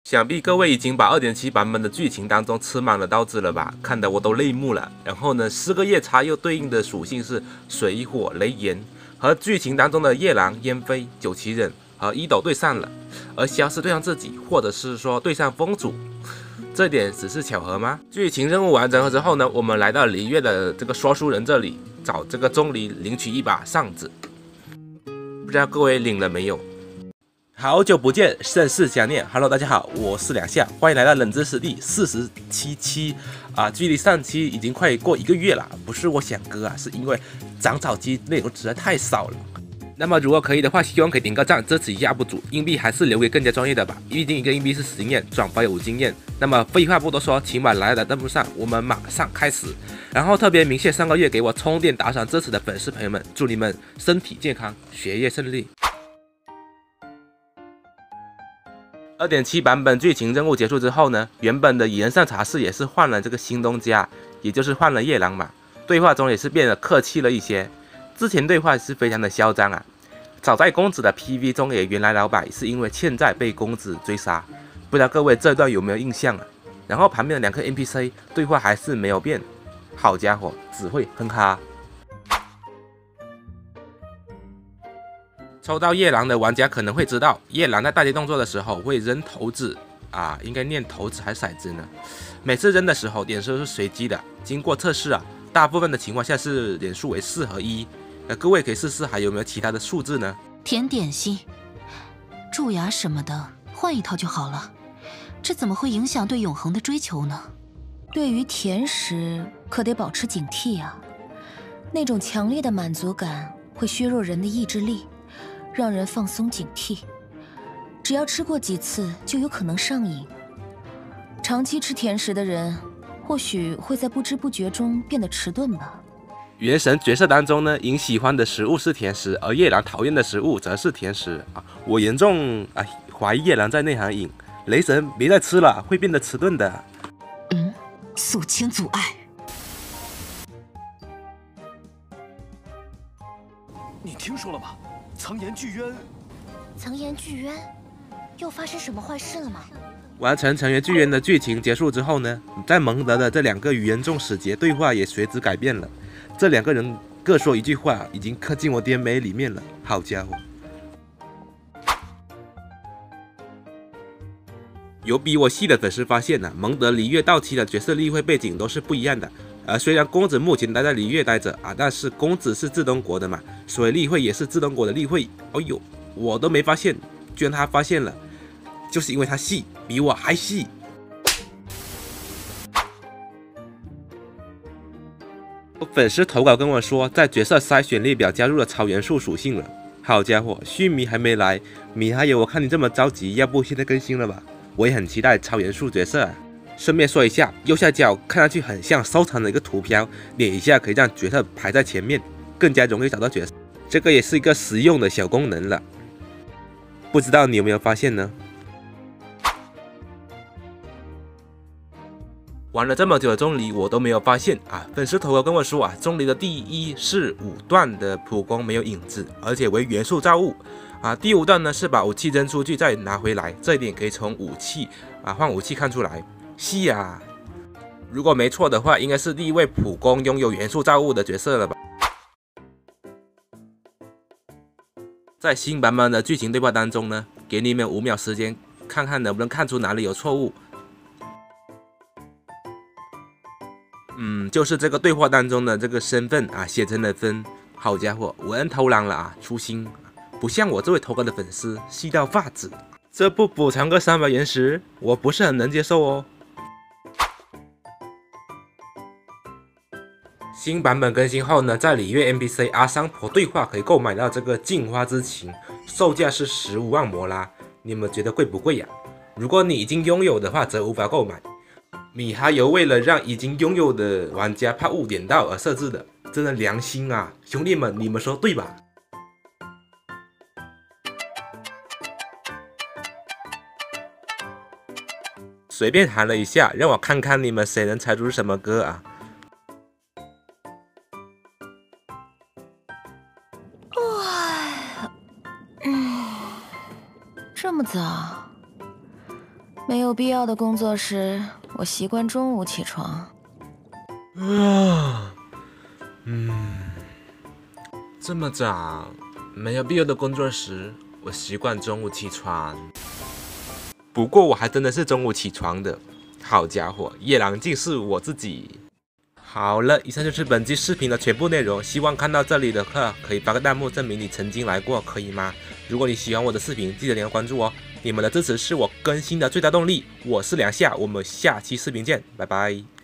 想必各位已经把2.7版本的剧情当中吃满了刀子了吧？看得我都泪目了。然后呢，4个夜叉又对应的属性是水、火、雷、炎，和剧情当中的夜郎、燕飞、九岐忍和伊斗对上了，而消失对上自己，或者是说对上风主。这点只是巧合吗？剧情任务完成之后呢，我们来到璃月的这个说书人这里，找这个钟离领取一把扇子。不知道各位领了没有？好久不见，甚是想念。Hello， 大家好，我是两下，欢迎来到冷知识第47期啊！距离上期已经快过1个月了，不是我想割啊，是因为长草机内容实在太少了。那么如果可以的话，希望可以点个赞，支持一下UP主。硬币还是留给更加专业的吧，预定一个硬币是10经验，转发有5经验。那么废话不多说，请把来的弹幕上，我们马上开始。然后特别鸣谢上个月给我充电打赏支持的粉丝朋友们，祝你们身体健康，学业顺利。2.7版本剧情任务结束之后呢，原本的蚁人上茶室也是换了这个新东家，也就是换了夜郎嘛。对话中也是变得客气了一些，之前对话是非常的嚣张啊。早在公子的 PV 中也原来老板是因为欠债被公子追杀，不知道各位这段有没有印象啊？然后旁边的2个 NPC 对话还是没有变，好家伙，只会哼哈。抽到夜郎的玩家可能会知道，夜郎在大击动作的时候会扔骰子啊，应该念骰子还是骰子呢？每次扔的时候点数是随机的，经过测试啊，大部分的情况下是点数为4和1。各位可以试试还有没有其他的数字呢？ 甜点心、蛀牙什么的换一套就好了，这怎么会影响对永恒的追求呢？ 对于甜食可得保持警惕啊，那种强烈的满足感会削弱人的意志力，让人放松警惕，只要吃过几次就有可能上瘾。长期吃甜食的人，或许会在不知不觉中变得迟钝吧。 原神角色当中呢，银喜欢的食物是甜食，而夜郎讨厌的食物则是甜食啊。我严重怀疑夜郎在内涵瘾，雷神别再吃了，会变得迟钝的。 肃清阻碍。 你听说了吗？藏颜巨渊， 藏颜巨渊又发生什么坏事了吗？ 完成成员巨渊的剧情结束之后呢，在蒙德的这2个语言中使节对话也随之改变了。这2个人各说一句话，已经刻进我 DNA 里面了。好家伙！有比我细的粉丝发现呢，蒙德璃月到期的角色例会背景都是不一样的。虽然公子目前待在璃月待着啊，但是公子是至东国的嘛，所以例会也是至东国的例会。哎呦，我都没发现，居然他发现了，就是因为他细，比我还细。粉丝投稿跟我说，在角色筛选列表加入了超元素属性了。好家伙，须弥还没来，米哈游，我看你这么着急，要不现在更新了吧？我也很期待超元素角色啊。顺便说一下，右下角看上去很像收藏的一个图标，点一下可以让角色排在前面，更加容易找到角色。这个也是一个实用的小功能了，不知道你有没有发现呢？玩了这么久的钟离，我都没有发现啊！粉丝投稿跟我说啊，钟离的第1是5段的普攻没有影子，而且为元素造物啊。第5段呢是把武器扔出去再拿回来，这一点可以从武器换武器看出来。细啊！如果没错的话，应该是第1位普攻拥有元素造物的角色了吧？在新版本的剧情对话当中呢，给你们5秒时间，看看能不能看出哪里有错误。就是这个对话当中的这个身份啊，写成了分。好家伙，我人偷懒了啊，粗心，不像我这位投稿的粉丝细到发指。这不补偿个300原石，我不是很能接受哦。新版本更新后呢，在璃月 NPC 阿桑婆对话可以购买到这个镜花之情，售价是15万摩拉，你们觉得贵不贵呀？如果你已经拥有的话，则无法购买。米哈游为了让已经拥有的玩家怕误点到而设置的，真的良心啊，兄弟们，你们说对吧？随便喊了一下，让我看看你们谁能猜出是什么歌啊？ 这么早， 没有必要的工作时，我习惯中午起床。 这么早，没有必要的工作时，我习惯中午起床。不过我还真的是中午起床的，好家伙，夜郎竟是我自己。好了，以上就是本期视频的全部内容。希望看到这里的话，可以发个弹幕证明你曾经来过，可以吗？如果你喜欢我的视频，记得点个关注哦。你们的支持是我更新的最大动力。我是梁夏，我们下期视频见，拜拜。